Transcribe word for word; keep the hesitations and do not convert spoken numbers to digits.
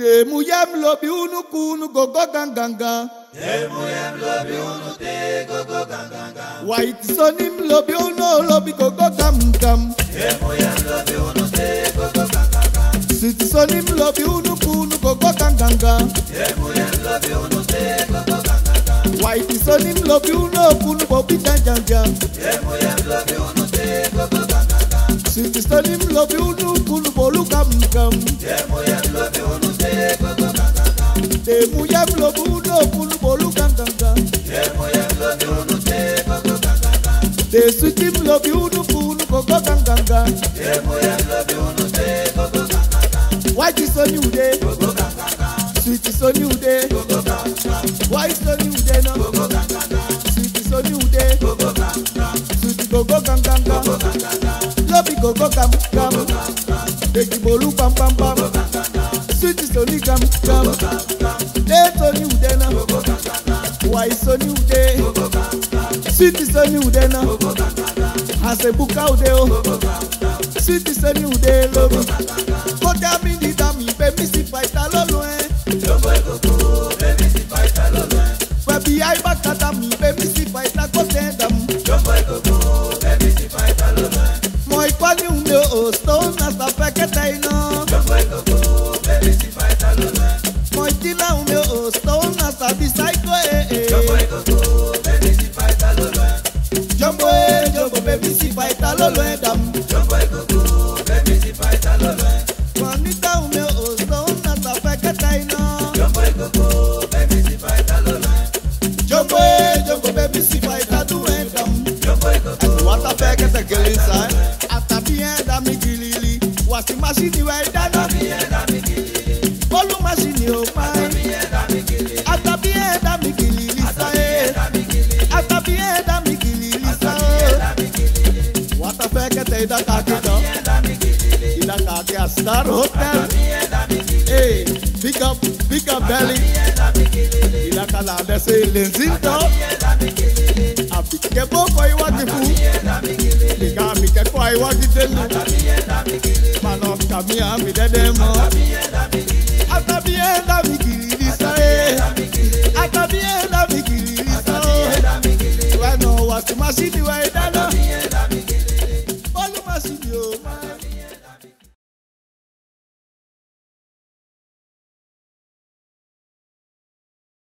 Te muyem lobi unu kunu gogo ganganga. Te muyem lobi unu te gogo ganganga. White sonim lobi unu lobi gogo gam gam. Te muyem lobi unu te gogo ganganga. Sweet sonim lobi unu kunu gogo ganganga. Te muyem lobi unu te gogo ganganga. White sonim lobi unu kunu bobi janjanja. Te muyem lobi unu te gogo ganganga. Sweet sonim lobi unu kunu bolu gam gam. Te muyem lobi unu te gogo ganganga. Te muyem lobi unu kunu bolu ganganga. Te muyem lobi unu te gogo ganganga. Te sweetim lobi unu kunu gogo ganganga. Te muyem lobi unu te gogo ganganga. White sonim ude, Gogo ganganga. sweet sonim ude. Gogo ganganga. White sonim ude no, Gogo ganganga. sweet sonim ude. Gogo ganganga. Sweet gogo ganganga. Gogo ganganga. Lobi gogo gam gam. Gogo ganganga. Eki bolu pam pam pam. Gogo ganganga. Sweet soni gam gam. Gogo ganganga. De soni ude na, Gogo ganganga. white soni ude. Gogo ganganga. Sweet soni ude na, Gogo ganganga. asebuka ude o. Gogo ganganga. Sweet soni ude lobi. Ganganga. Kota mi ni dami pe mi si faita lolo eh. Jumbo gogo, baby si faita lolo. Baby ai bakata mi pe mi si faita kote dam. Jumbo gogo, baby si faita lolo. Moi kwani unde o stone na sa peketa ino. Jumbo gogo, baby si faita lolo. Moi tila unde o stone na sa bisaiko eh eh. Jumbo gogo, baby si faita lolo. Jumbo eh jumbo baby si faita lolo eh dam. Jumbo gogo, baby si faita lolo. Juanita unde o stone na sa peketa ino. Jumbo gogo, baby si faita lolo. Jumbo eh jumbo baby si faita do eh dam. Jumbo gogo, What a peketa girl inside. Ata bien dam mi gilili. Wasi machine wa dana. bieda mi gili. Bolu machine o pai. Bieda mi gili. Ata bien dam mi gilili sa eh. Bieda mi gili. Ata bien dam mi gilili sa eh. Bieda mi gili. What a peketa ida kakita. Bieda mi gili. Ida kake a star hotel. Bieda mi gili. Hey, pick up, pick up belly. Bieda mi gili. Ida kala dese lenzinto. Bieda mi gili. A pique po ko iwa kifu. Bieda mi gili. Ika mi ke ko iwa kitelu. Bieda mi gili. Manos kamia mi dedemo. Bieda mi gili. Ata bienda mi gilili sa eh. Ata bienda mi gilili sa eh. Bieda mi gili. Wano wasi machine wa idana.